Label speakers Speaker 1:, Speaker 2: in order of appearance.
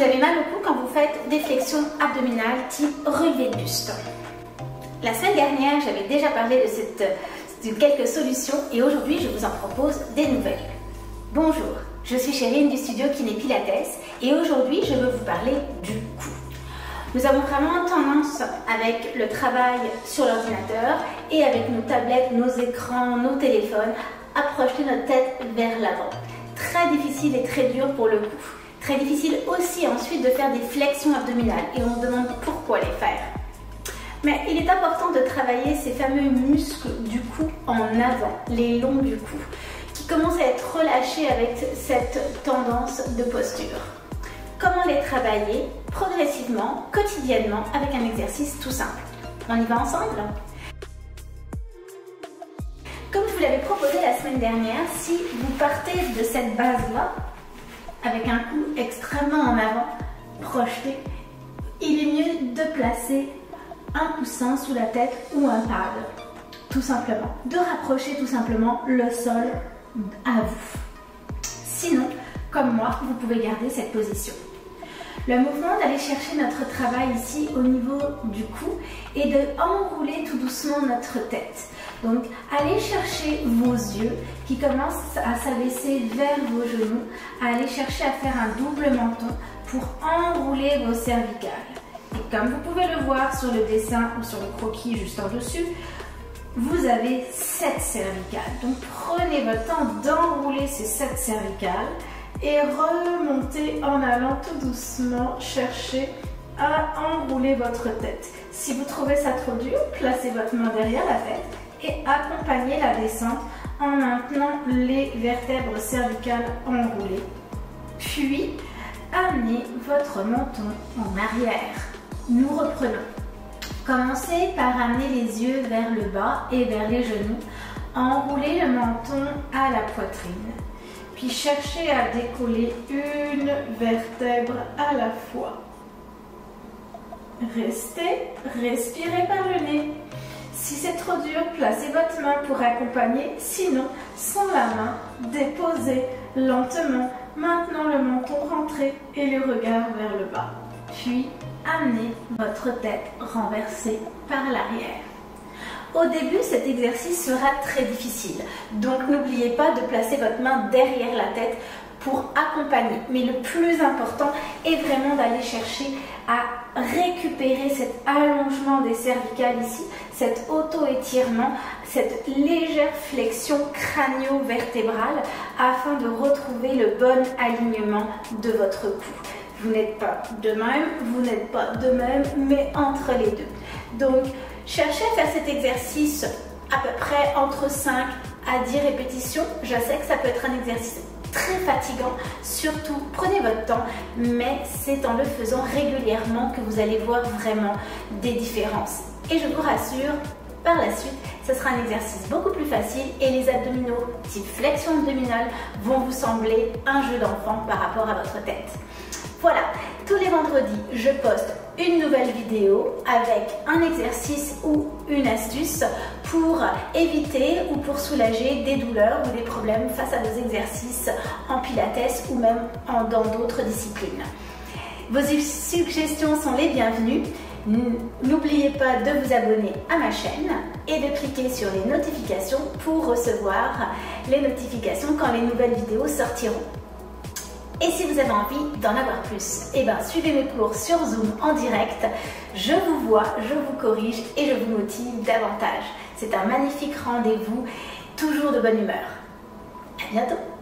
Speaker 1: vous avez mal au cou quand vous faites des flexions abdominales type relevé de buste. La semaine dernière, j'avais déjà parlé de quelques solutions et aujourd'hui, je vous en propose des nouvelles. Bonjour, je suis Chérine du studio Kiné Pilates et aujourd'hui, je veux vous parler du cou. Nous avons vraiment tendance, avec le travail sur l'ordinateur et avec nos tablettes, nos écrans, nos téléphones, à projeter notre tête vers l'avant. Très difficile et très dur pour le cou. Très difficile aussi ensuite de faire des flexions abdominales et on se demande pourquoi les faire. Mais il est important de travailler ces fameux muscles du cou en avant, les longs du cou, qui commencent à être relâchés avec cette tendance de posture. Comment les travailler progressivement, quotidiennement, avec un exercice tout simple. On y va ensemble? Comme je vous l'avais proposé la semaine dernière, si vous partez de cette base-là, avec un cou extrêmement en avant, projeté, il est mieux de placer un coussin sous la tête ou un pad, tout simplement. De rapprocher tout simplement le sol à vous. Sinon, comme moi, vous pouvez garder cette position. Le mouvement d'aller chercher notre travail ici au niveau du cou et de enrouler tout doucement notre tête. Donc, allez chercher vos yeux qui commencent à s'abaisser vers vos genoux, à aller chercher à faire un double menton pour enrouler vos cervicales. Et comme vous pouvez le voir sur le dessin ou sur le croquis juste en dessus, vous avez 7 cervicales. Donc, prenez votre temps d'enrouler ces 7 cervicales et remontez en allant tout doucement chercher à enrouler votre tête. Si vous trouvez ça trop dur, placez votre main derrière la tête et accompagnez la descente en maintenant les vertèbres cervicales enroulées. Puis, amenez votre menton en arrière. Nous reprenons. Commencez par amener les yeux vers le bas et vers les genoux. Enroulez le menton à la poitrine. Puis cherchez à décoller une vertèbre à la fois. Restez, respirez par le nez. Si c'est trop dur, placez votre main pour accompagner. Sinon, sans la main, déposez lentement. Maintenant le menton rentré et le regard vers le bas. Puis, amenez votre tête renversée par l'arrière. Au début, cet exercice sera très difficile. Donc, n'oubliez pas de placer votre main derrière la tête pour accompagner. Mais le plus important est vraiment d'aller chercher à récupérer cet allongement des cervicales ici, cet auto-étirement, cette légère flexion crânio-vertébrale afin de retrouver le bon alignement de votre cou. Vous n'êtes pas de même, vous n'êtes pas de même, mais entre les deux. Donc, cherchez à faire cet exercice à peu près entre 5 à 10 répétitions. Je sais que ça peut être un exercice très fatigant, surtout prenez votre temps, mais c'est en le faisant régulièrement que vous allez voir vraiment des différences. Et je vous rassure, par la suite, ce sera un exercice beaucoup plus facile et les abdominaux type flexion abdominale vont vous sembler un jeu d'enfant par rapport à votre tête. Voilà, tous les vendredis, je poste une nouvelle vidéo avec un exercice ou une astuce pour éviter ou pour soulager des douleurs ou des problèmes face à vos exercices en pilates ou même dans d'autres disciplines. Vos suggestions sont les bienvenues. N'oubliez pas de vous abonner à ma chaîne et de cliquer sur les notifications pour recevoir les notifications quand les nouvelles vidéos sortiront. Et si vous avez envie d'en avoir plus, suivez mes cours sur Zoom en direct. Je vous vois, je vous corrige et je vous motive davantage. C'est un magnifique rendez-vous, toujours de bonne humeur. À bientôt!